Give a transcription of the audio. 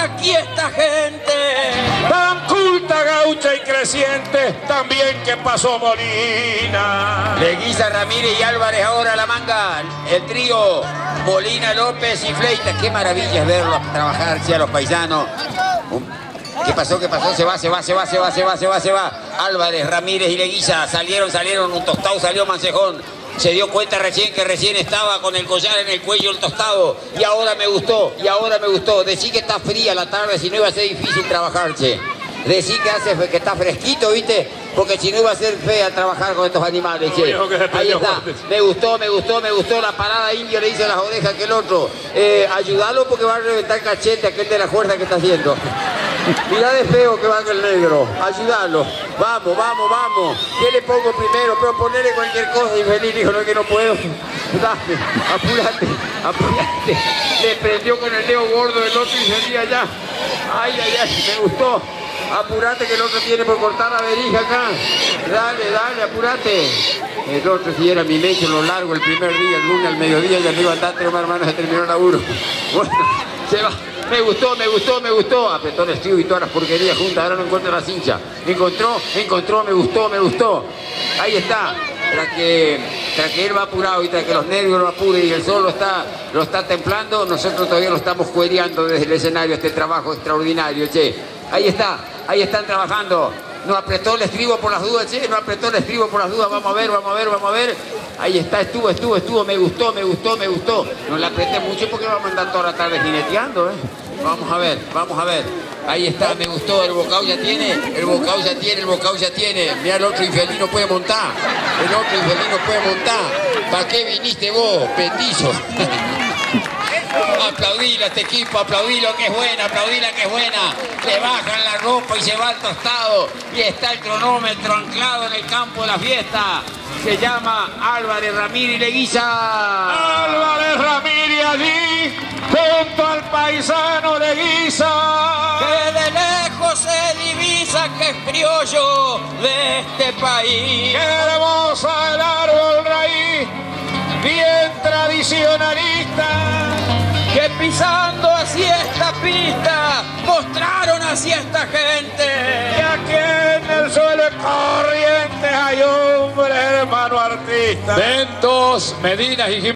aquí esta gente. Tan culta, gaucha y creciente, también que pasó Molina. Leguiza, Ramírez y Álvarez ahora la manga. El trío Molina, López y Fleitas. Qué maravilla es verlos trabajar, a los paisanos. ¿Qué pasó? ¿Qué pasó? Se va. Álvarez, Ramírez y Leguiza salieron. Un tostado salió Mancejón. Se dio cuenta que recién estaba con el collar en el cuello el tostado. Y ahora me gustó. Decí que está fría la tarde, si no iba a ser difícil trabajar, che. Decí que está fresquito, ¿viste? Porque si no iba a ser fea trabajar con estos animales, che. Ahí está. Me gustó la parada indio, le hizo las orejas que el otro. Ayúdalo porque va a reventar cachete aquel de la fuerza que está haciendo. Mirá de feo que va el negro. Ayúdalo. Vamos. ¿Qué le pongo primero? Pero ponerle cualquier cosa. Infeliz dijo, no, que no puedo. Dame, apúrate. Le prendió con el dedo gordo del otro y salía ya. Ay, me gustó. Apúrate que el otro tiene por cortar la verija acá. Dale, apúrate. El otro si era mi lecho, lo largo el primer día, el lunes al mediodía y arriba andante, hermano, se terminó el laburo. Bueno, se va. Me gustó. Apretó el estribo y todas las porquerías juntas. Ahora no encuentra la cincha. Encontró, me gustó. Ahí está. Tras que él va apurado y tras que los nervios lo apuren y el sol lo está templando, nosotros todavía lo estamos cuereando desde el escenario, este trabajo extraordinario, che. Ahí están trabajando. No apretó el estribo por las dudas, che. Vamos a ver. Ahí está, estuvo. Me gustó. No la apreté mucho porque va a mandar toda la tarde jineteando, Vamos a ver. Ahí está, me gustó. El bocado ya tiene. Mira, el otro infeliz no puede montar. ¿Para qué viniste vos, petizo? Aplaudilo a este equipo, aplaudilo que es buena. Le bajan la ropa y se va al tostado. Y está el cronómetro anclado en el campo de la fiesta. Se llama Álvarez, Ramírez y Leguiza. Álvarez, Ramírez allí, junto al paisano Leguiza. Que de lejos se divisa que es criollo de este país. Qué hermosa el árbol raíz, bien tradicionalista. Que pisando hacia esta pista mostraron hacia esta gente. Y aquí en el suelo corriente hay hombres, hermano artista. Ventos, Medinas y